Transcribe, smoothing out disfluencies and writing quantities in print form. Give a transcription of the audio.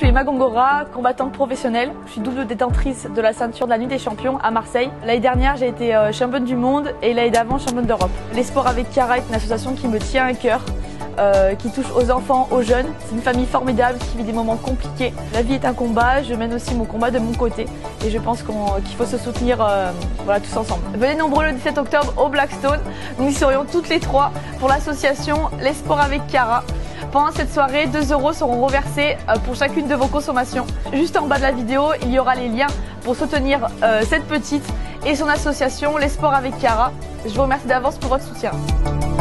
suis Emma Gongora, combattante professionnelle. Je suis double détentrice de la ceinture de la Nuit des Champions à Marseille. L'année dernière, j'ai été championne du monde et l'année d'avant, championne d'Europe. Les Sports avec Chiara est une association qui me tient à cœur, qui touche aux enfants, aux jeunes. C'est une famille formidable qui vit des moments compliqués. La vie est un combat, je mène aussi mon combat de mon côté et je pense qu'il faut se soutenir voilà, tous ensemble. Venez nombreux le 17 octobre au Blackstone. Nous y serions toutes les trois pour l'association Les Sports avec Chiara. Pendant cette soirée, 2 € seront reversés pour chacune de vos consommations. Juste en bas de la vidéo, il y aura les liens pour soutenir cette petite et son association Les Sports avec Chiara. Je vous remercie d'avance pour votre soutien.